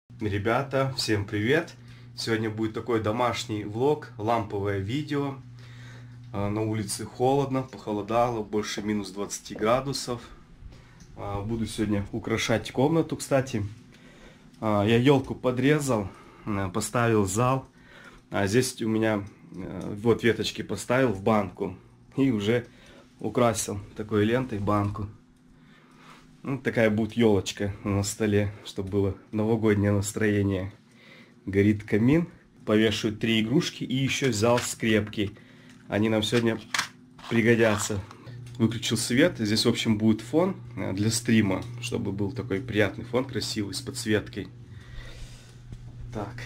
Ребята, всем привет! Сегодня будет такой домашний влог, ламповое видео. На улице холодно, похолодало, больше минус 20 градусов. Буду сегодня украшать комнату, кстати. Я елку подрезал, поставил зал. Здесь у меня вот веточки поставил в банку. И уже украсил такой лентой банку. Вот такая будет елочка на столе, чтобы было новогоднее настроение. Горит камин, повешаю 3 игрушки и еще взял скрепки. Они нам сегодня пригодятся. Выключил свет, здесь в общем будет фон для стрима, чтобы был такой приятный фон, красивый, с подсветкой. Так.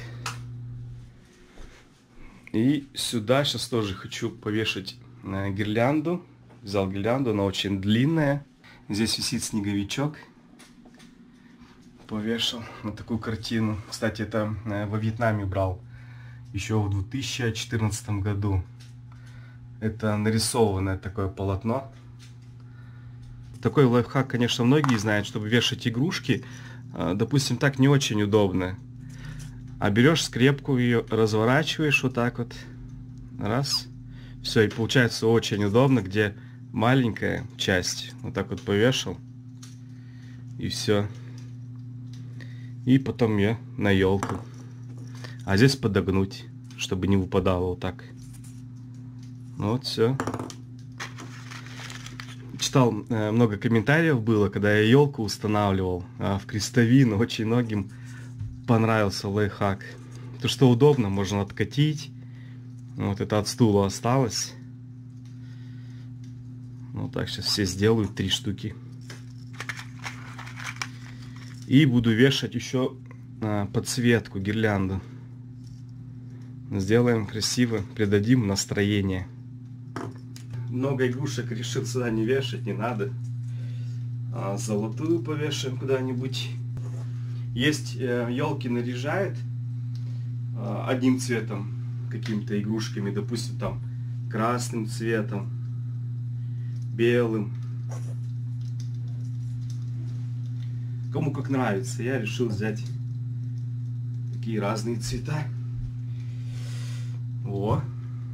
И сюда сейчас тоже хочу повешать гирлянду. Взял гирлянду, она очень длинная. Здесь висит снеговичок. Повешал на такую картину. Кстати, это во Вьетнаме брал еще в 2014 году. Это нарисованное такое полотно. Такой лайфхак, конечно, многие знают, чтобы вешать игрушки. Допустим, так не очень удобно. А берешь скрепку, ее разворачиваешь вот так вот. Раз. Все, и получается очень удобно, где маленькая часть. Вот так вот повешал. И все. И потом ее на елку. А здесь подогнуть, чтобы не выпадало вот так. Вот все. Читал много комментариев было, когда я елку устанавливал в крестовину. Очень многим понравился лайфхак. То, что удобно, можно откатить. Вот это от стула осталось. Вот так сейчас все сделаю, 3 штуки. И буду вешать еще подсветку, гирлянду. Сделаем красиво, придадим настроение. Много игрушек решил сюда не вешать, не надо. Золотую повешаем куда-нибудь. Есть елки наряжают одним цветом, какими-то игрушками, допустим, там красным цветом, белым. Кому как нравится. Я решил взять такие разные цвета. О!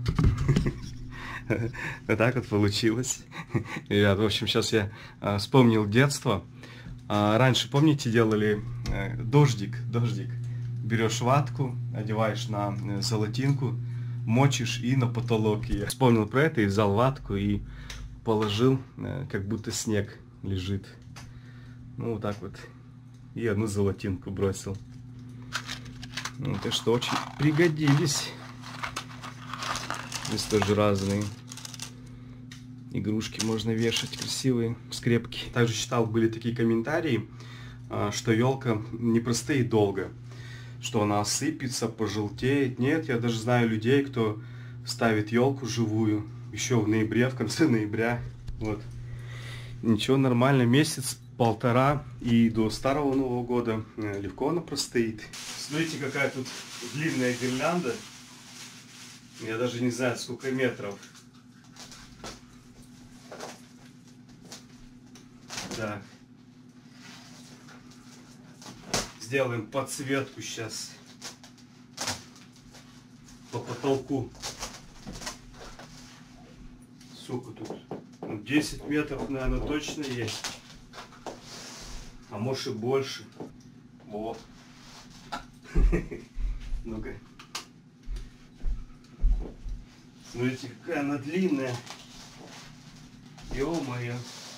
Вот так вот получилось. Ребят, в общем, сейчас я вспомнил детство. Раньше, помните, делали дождик. Берешь ватку, одеваешь на золотинку, мочишь и на потолок ее. Вспомнил про это и взял ватку и положил, как будто снег лежит. Ну, вот так вот. И одну золотинку бросил. Вот, и что очень пригодились. Здесь тоже разные игрушки можно вешать, красивые скрепки. Также читал, были такие комментарии, что елка не простоит долго, что она осыпется, пожелтеет. Нет, я даже знаю людей, кто ставит елку живую еще в ноябре, в конце ноября. Вот. Ничего, нормально, месяц-полтора и до старого Нового года легко она простоит. Смотрите, какая тут длинная гирлянда. Я даже не знаю, сколько метров. Так. Сделаем подсветку сейчас по потолку. Сколько тут? 10 метров, наверное, точно есть. А может и больше. Во. Ну-ка. Смотрите, какая она длинная. Ё-моё.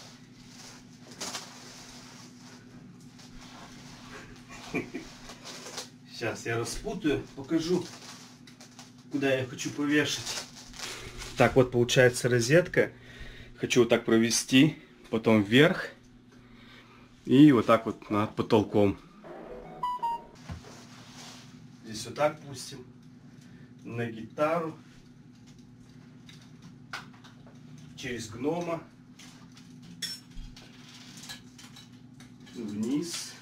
Сейчас я распутаю, покажу, куда я хочу повешать. Так вот получается розетка. Хочу вот так провести, потом вверх и вот так вот над потолком. Здесь вот так пустим на гитару, через гнома, вниз.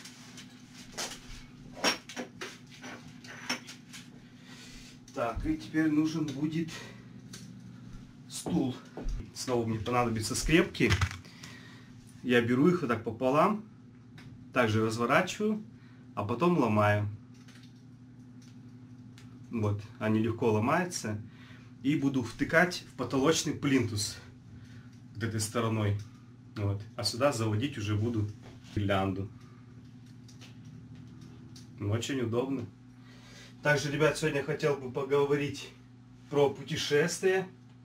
Так, и теперь нужен будет стул. Снова мне понадобятся скрепки. Я беру их вот так пополам, также разворачиваю, а потом ломаем. Вот, они легко ломаются. И буду втыкать в потолочный плинтус вот этой стороной. Вот. А сюда заводить уже буду гирлянду. Очень удобно. Также, ребят, сегодня хотел бы поговорить про путешествия.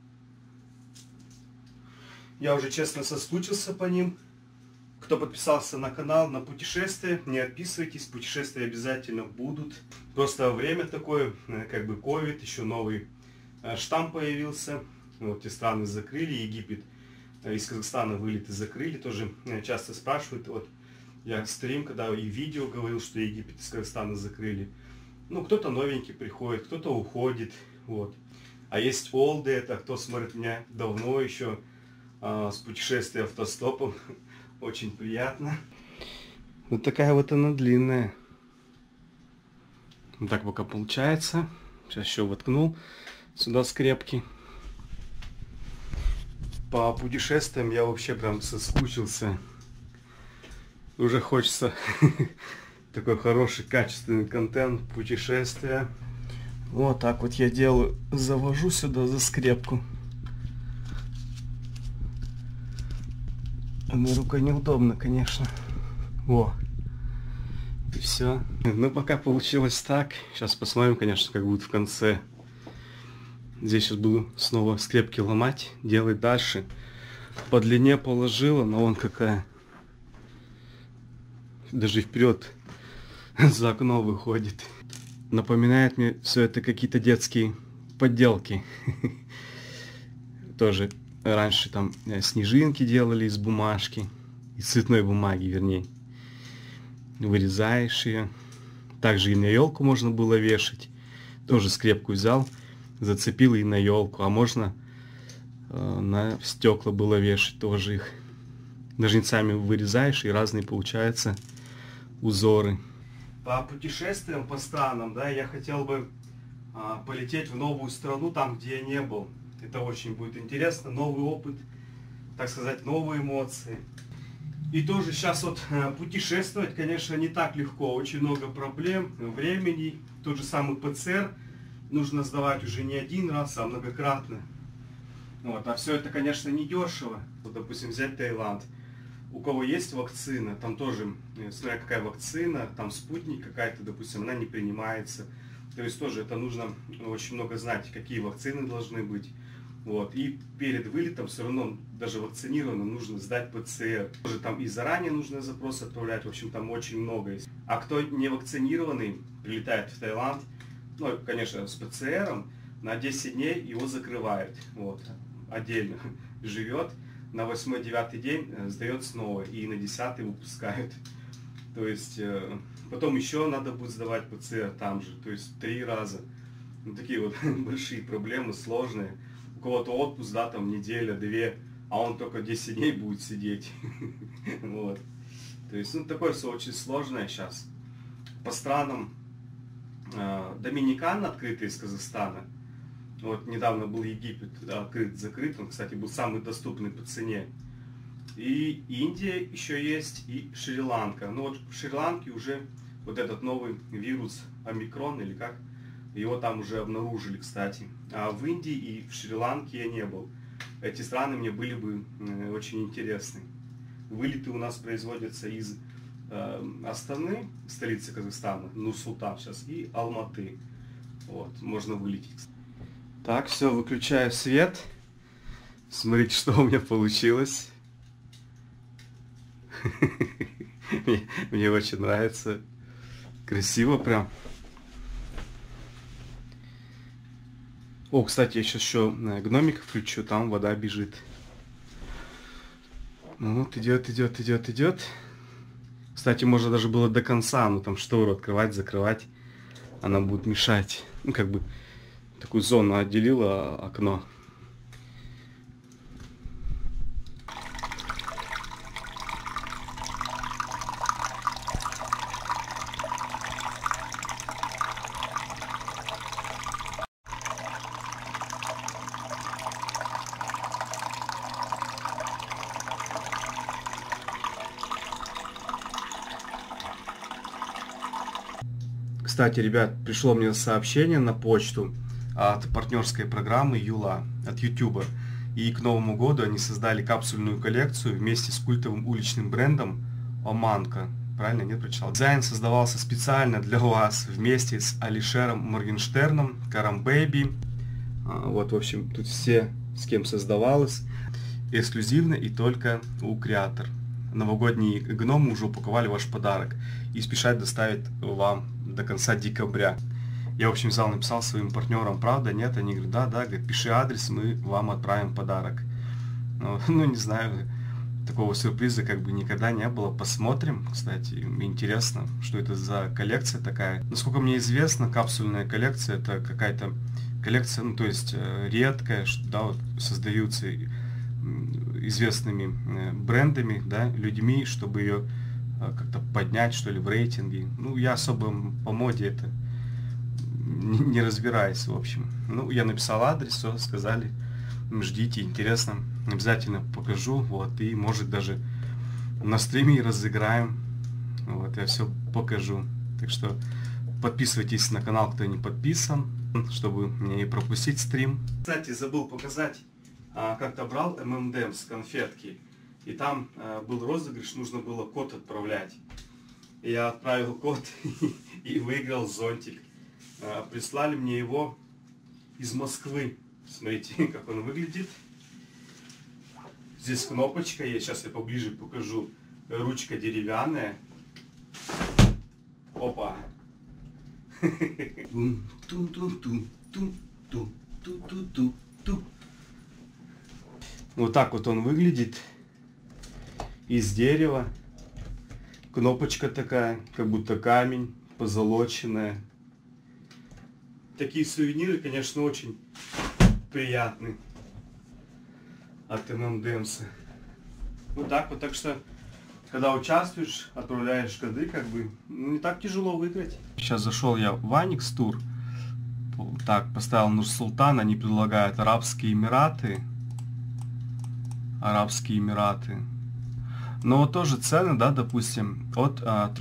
Я уже честно соскучился по ним. Кто подписался на канал на путешествия, не отписывайтесь, путешествия обязательно будут. Просто время такое, как бы ковид, еще новый штамм появился. Вот, те страны закрыли, Египет из Казахстана вылеты закрыли. Тоже часто спрашивают, вот я стрим, когда и видео говорил, что Египет из Казахстана закрыли. Ну, кто-то новенький приходит, кто-то уходит. Вот. А есть олды, это кто смотрит меня давно еще с путешествия автостопом. Очень приятно. Вот такая вот она длинная. Вот так пока получается. Сейчас еще воткнул сюда скрепки. По путешествиям я вообще прям соскучился. Уже хочется такой хороший, качественный контент, путешествия. Вот так вот я делаю. Завожу сюда за скрепку. Одной рукой неудобно, конечно. Во. И все. Ну, пока получилось так. Сейчас посмотрим, конечно, как будет в конце. Здесь сейчас буду снова скрепки ломать, делать дальше. По длине положила, но вон какая. Даже вперед за окно выходит. Напоминает мне все это какие-то детские подделки. Тоже раньше там снежинки делали из бумажки, из цветной бумаги, вернее. Вырезаешь ее. Также и на елку можно было вешать. Тоже скрепку взял, зацепил и на елку. А можно на стекла было вешать тоже их. Ножницами вырезаешь, и разные получаются узоры. По путешествиям по странам, да, я хотел бы полететь в новую страну, там, где я не был. Это очень будет интересно, новый опыт, так сказать, новые эмоции. И тоже сейчас вот путешествовать, конечно, не так легко. Очень много проблем, времени. Тот же самый ПЦР нужно сдавать уже не один раз, а многократно. Вот. А все это, конечно, не дешево. Вот, допустим, взять Таиланд. У кого есть вакцина, там тоже, смотря какая вакцина, там спутник какая-то, допустим, она не принимается. То есть тоже это нужно очень много знать, какие вакцины должны быть. Вот. И перед вылетом все равно, даже вакцинированным, нужно сдать ПЦР. Тоже там и заранее нужно запрос отправлять, в общем, там очень много есть. А кто не вакцинированный, прилетает в Таиланд, ну, конечно, с ПЦРом, на 10 дней его закрывают. Вот. Отдельно живет. На 8-9 день сдает снова, и на 10-й выпускают. То есть, потом еще надо будет сдавать ПЦР там же, то есть 3 раза. Ну, такие вот большие проблемы, сложные. У кого-то отпуск, да, там неделя, 2, а он только 10 дней будет сидеть. Вот. То есть, ну, такое все очень сложное сейчас. По странам, Доминикан открытый из Казахстана. Вот недавно был Египет открыт-закрыт, он, кстати, был самый доступный по цене. И Индия еще есть, и Шри-Ланка. Но вот в Шри-Ланке уже вот этот новый вирус омикрон, или как, его там уже обнаружили, кстати. А в Индии и в Шри-Ланке я не был. Эти страны мне были бы очень интересны. Вылеты у нас производятся из Астаны, столицы Казахстана, Нур-Султан сейчас, и Алматы. Вот, можно вылететь. Так, все, выключаю свет. Смотрите, что у меня получилось. Мне очень нравится. Красиво прям. О, кстати, я сейчас еще гномик включу, там вода бежит. Ну вот, идет, идет, идет, идет. Кстати, можно даже было до конца, ну там штору открывать, закрывать. Она будет мешать. Ну, как бы такую зону отделила окно. Кстати, ребят, пришло мне сообщение на почту от партнерской программы Юла, от YouTube. И к Новому году они создали капсульную коллекцию вместе с культовым уличным брендом Оманка. Правильно, нет, прочитал? Дизайн создавался специально для вас вместе с Алишером Моргенштерном, Карам Бэйби. Вот, в общем, тут все, с кем создавалось. Эксклюзивно и только у Креатор. Новогодние гномы уже упаковали ваш подарок и спешат доставить вам до конца декабря. Я, в общем, взял, написал своим партнерам, правда, нет? Они говорят, да, говорят, пиши адрес, мы вам отправим подарок. Ну, не знаю, такого сюрприза как бы никогда не было. Посмотрим, кстати, интересно, что это за коллекция такая. Насколько мне известно, капсульная коллекция — это какая-то коллекция, ну, то есть редкая, да, вот создаются известными брендами, да, людьми, чтобы ее как-то поднять, что ли, в рейтинге. Ну, я особо по моде это не разбираюсь, в общем. Ну, я написал адрес, все, сказали, ждите, интересно, обязательно покажу, вот, и, может, даже на стриме разыграем, вот, я все покажу. Так что подписывайтесь на канал, кто не подписан, чтобы не пропустить стрим. Кстати, забыл показать, как-то брал M&M's конфетки, и там был розыгрыш, нужно было код отправлять. Я отправил код и выиграл зонтик. Прислали мне его из Москвы. Смотрите, как он выглядит. Здесь кнопочка есть, сейчас я поближе покажу. Ручка деревянная. Опа. Вот так вот он выглядит. Из дерева. Кнопочка такая, как будто камень, позолоченная. Такие сувениры, конечно, очень приятны от M&M's. Вот так вот, так что, когда участвуешь, отправляешь коды, как бы, не так тяжело выиграть. Сейчас зашел я в Аникс Тур. Так, поставил Нур-Султан, они предлагают Арабские Эмираты. Арабские Эмираты. Но вот тоже цены, да, допустим, от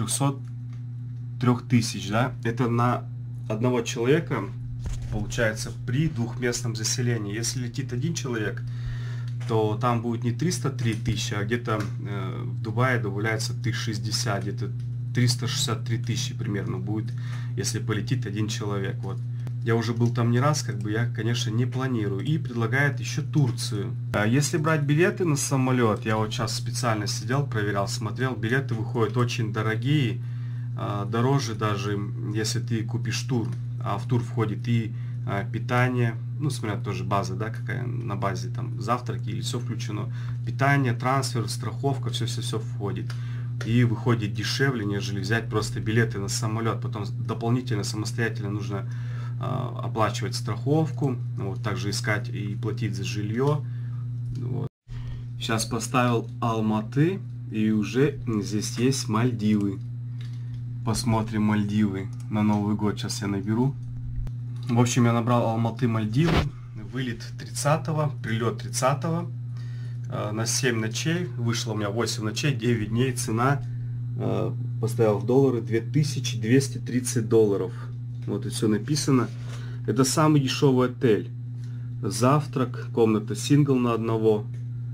303 тысяч, да, это на одного человека, получается, при двухместном заселении. Если летит один человек, то там будет не 303 тысячи, а где-то в Дубае добавляется 1060, где-то 363 тысячи примерно будет, если полетит один человек. Вот. Я уже был там не раз, как бы я, конечно, не планирую. И предлагает еще Турцию. Если брать билеты на самолет, я вот сейчас специально сидел, проверял, смотрел, билеты выходят очень дорогие, дороже даже, если ты купишь тур. А в тур входит и питание, ну, смотря тоже база, да, какая на базе, там, завтраки или все включено. Питание, трансфер, страховка, все-все-все входит. И выходит дешевле, нежели взять просто билеты на самолет. Потом дополнительно, самостоятельно нужно оплачивать страховку, вот, также искать и платить за жилье. Вот. Сейчас поставил Алматы, и уже здесь есть Мальдивы. Посмотрим Мальдивы на Новый год. Сейчас я наберу. В общем, я набрал Алматы, Мальдивы. Вылет 30-го, прилет 30-го. На 7 ночей. Вышло у меня 8 ночей, 9 дней. Цена, поставил в доллары, 2230 долларов. Вот и все написано. Это самый дешевый отель. Завтрак, комната сингл на одного.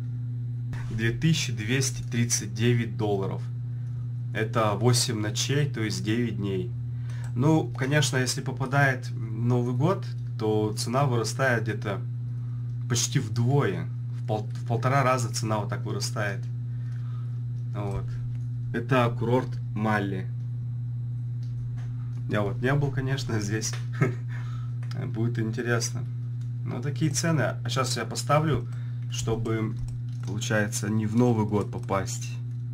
2239 долларов. Это 8 ночей, то есть 9 дней. Ну, конечно, если попадает Новый год, то цена вырастает где-то почти вдвое. В полтора раза цена вот так вырастает. Вот. Это курорт Малли. Я вот не был, конечно, здесь. Будет интересно. Но такие цены. А сейчас я поставлю, чтобы, получается, не в Новый год попасть.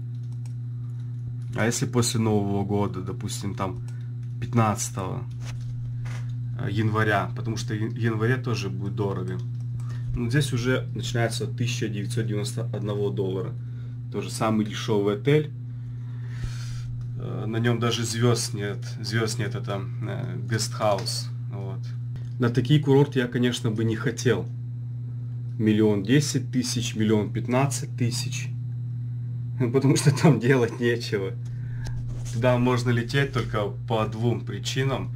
А если после Нового года, допустим, там 15 января, потому что в январе тоже будет дорого. Но здесь уже начинается от 1991 доллара. Тоже самый дешевый отель. На нем даже звезд нет. Звезд нет, это гестхаус. Вот. На такие курорты я, конечно, бы не хотел. 1 10 000, 1 15 000. Потому что там делать нечего. Туда можно лететь только по двум причинам.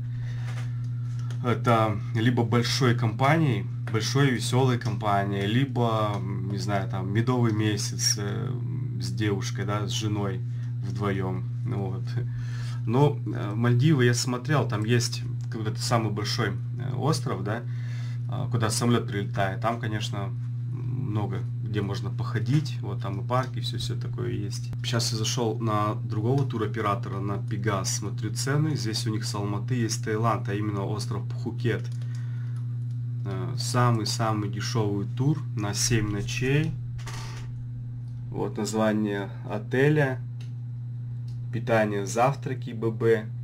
Это либо большой компанией, большой веселой компанией, либо, не знаю, там, медовый месяц с девушкой, да, с женой вдвоем. Вот. Но Мальдивы я смотрел, там есть какой-то самый большой остров, да, куда самолет прилетает. Там, конечно, много где можно походить, вот там и парки, все такое есть. Сейчас я зашел на другого туроператора, на Пегас, смотрю цены. Здесь у них с Алматы есть Таиланд, а именно остров Пхукет. Самый-самый дешевый тур на 7 ночей. Вот название отеля. Питание, завтраки, ББ.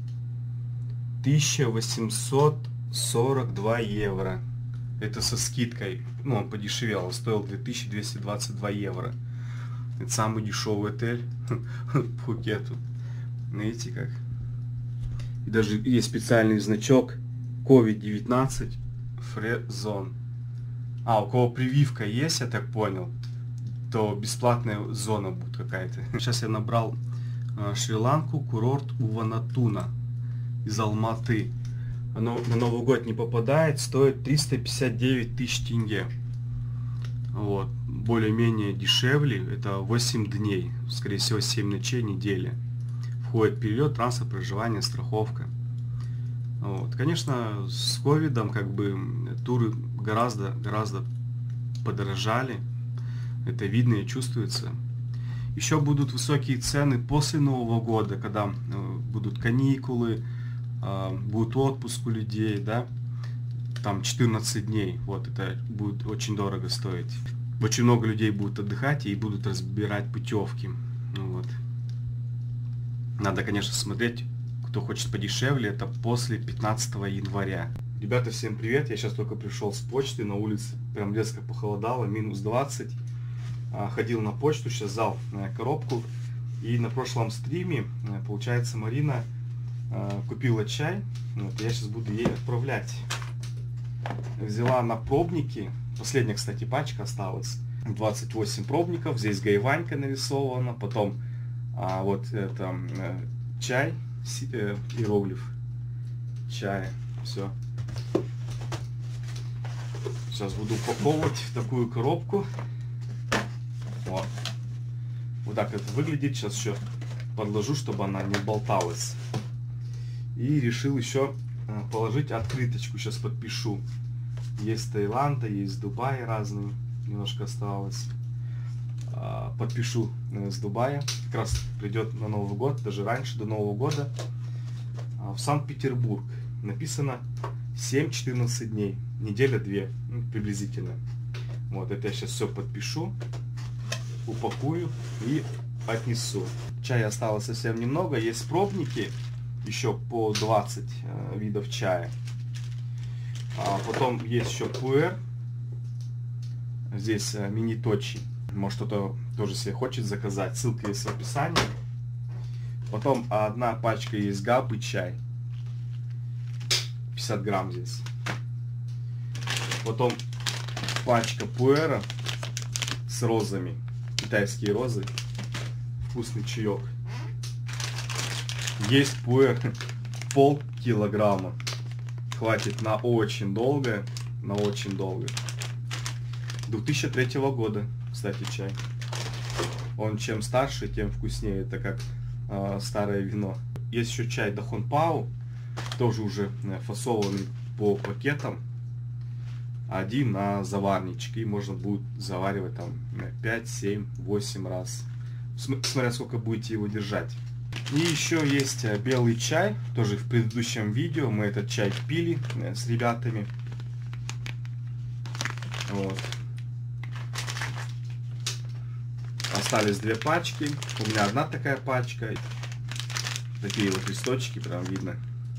1842 евро. Это со скидкой. Ну, он подешевел. Он стоил 2222 евро. Это самый дешевый отель в Пхукету. Видите как? И даже есть специальный значок COVID-19 Free Zone. А, у кого прививка есть, я так понял, то бесплатная зона будет какая-то. Сейчас я набрал Шри-Ланку, курорт Уванатуна из Алматы. Оно на Новый год не попадает, стоит 359 тысяч тенге. Вот. Более-менее дешевле, это 8 дней, скорее всего 7 ночей, неделя. Входит перелет, трансфер, проживание, страховка. Вот. Конечно, с ковидом как бы туры гораздо подорожали. Это видно и чувствуется. Еще будут высокие цены после Нового года, когда будут каникулы, будет отпуск у людей, да, там 14 дней, вот это будет очень дорого стоить. Очень много людей будут отдыхать и будут разбирать путевки. Вот. Надо, конечно, смотреть, кто хочет подешевле, это после 15 января. Ребята, всем привет, я сейчас только пришел с почты, на улице прям резко похолодало, минус 20. Ходил на почту, сейчас взял коробку, и на прошлом стриме, получается, Марина купила чай, вот, я сейчас буду ей отправлять. Взяла на пробники, последняя, кстати, пачка осталась, 28 пробников, здесь гайванька нарисована, потом вот это чай, иероглиф чая, все. Сейчас буду упаковывать в такую коробку. Вот. Вот так это выглядит, сейчас еще подложу, чтобы она не болталась. И решил еще положить открыточку, сейчас подпишу. Есть Таиланда, есть Дубай разные, немножко осталось. Подпишу с Дубая, как раз придет на Новый год, даже раньше, до Нового года. В Санкт-Петербург написано 7-14 дней, неделя-2, приблизительно. Вот это я сейчас все подпишу, упакую и отнесу. Чая осталось совсем немного, есть пробники. Еще по 20 видов чая. Потом есть еще пуэр. Здесь мини-точи. Может, кто-то тоже себе хочет заказать. Ссылка есть в описании. Потом одна пачка есть габы чай. 50 грамм здесь. Потом пачка пуэра с розами. Китайские розы. Вкусный чаек. Есть пуэр полкилограмма. Хватит на очень долго. На очень долго. 2003 года, кстати, чай. Он чем старше, тем вкуснее. Это как старое вино. Есть еще чай Дахун Пау. Тоже уже фасованный по пакетам. Один на заварничке. И можно будет заваривать там 5, 7, 8 раз. Смотря сколько будете его держать. И еще есть белый чай. Тоже в предыдущем видео мы этот чай пили с ребятами. Вот. Остались две пачки. У меня одна такая пачка. Такие вот листочки, прям видно.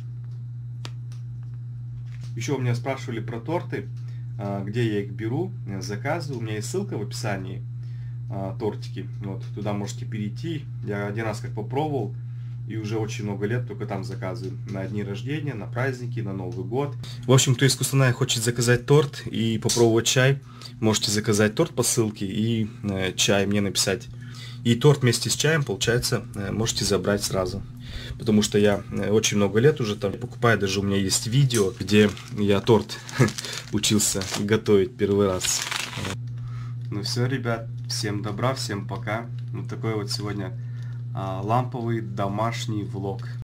Еще у меня спрашивали про торты, где я их беру, заказываю. У меня есть ссылка в описании. Тортики. Вот, туда можете перейти. Я один раз как попробовал, и уже очень много лет только там заказываю. На дни рождения, на праздники, на Новый год. В общем, кто из Кустаная хочет заказать торт и попробовать чай, можете заказать торт по ссылке и чай мне написать. И торт вместе с чаем, получается, можете забрать сразу. потому что я очень много лет уже там покупаю, даже у меня есть видео, где я торт учился готовить первый раз. Ну все, ребят, всем добра, всем пока. Вот такой вот сегодня ламповый домашний влог.